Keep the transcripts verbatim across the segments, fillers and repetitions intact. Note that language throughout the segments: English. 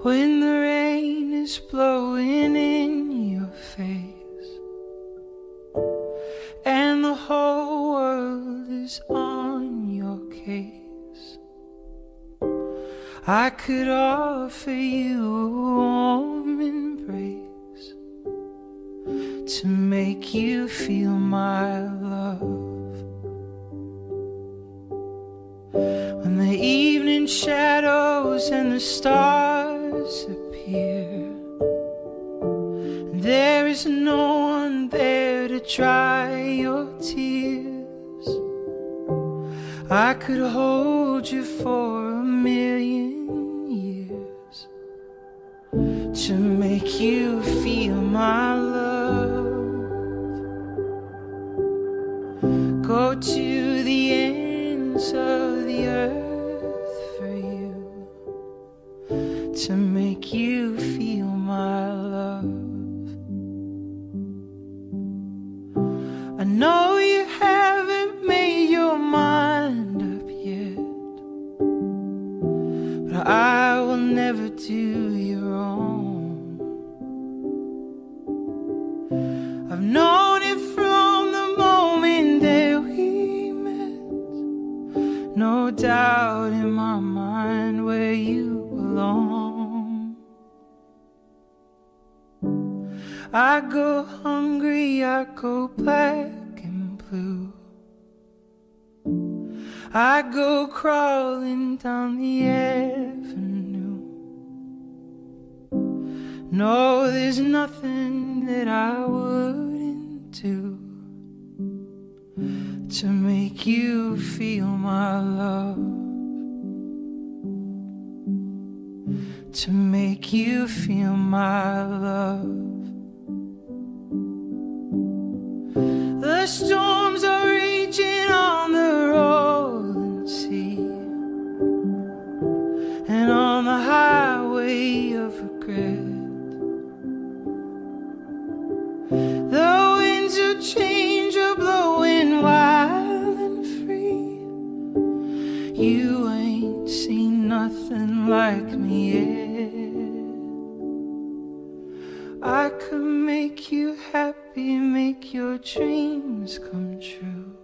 when the rain is blowing in your face and the whole world is on your case. I could offer you a warm embrace to make you feel my love. When the evening shadows and the stars appear, and there is no one there to dry your tears, I could hold you for a million years to make you feel my love. Go to the ends of the earth for you to make you feel my love. I know you haven't made your mind up yet, but I will never do you wrong. I've known it from the moment that we met, no doubt in my mind where you belong. I go hungry, I go black and blue, I go crawling down the avenue. No, there's nothing that I wouldn't do to make you feel my love, to make you feel my love. The storms are raging on the rolling sea, and on the highway of regret, the winds of change are blowing wild and free. You ain't seen nothing like me yet. I could make you happy, make your dreams come true.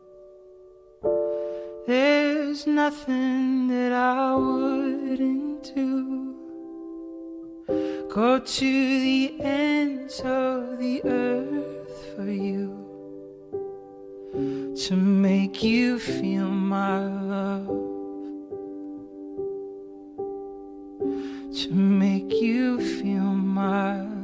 There's nothing that I wouldn't do. Go to the ends of the earth for you to make you feel my love, to make you feel my love.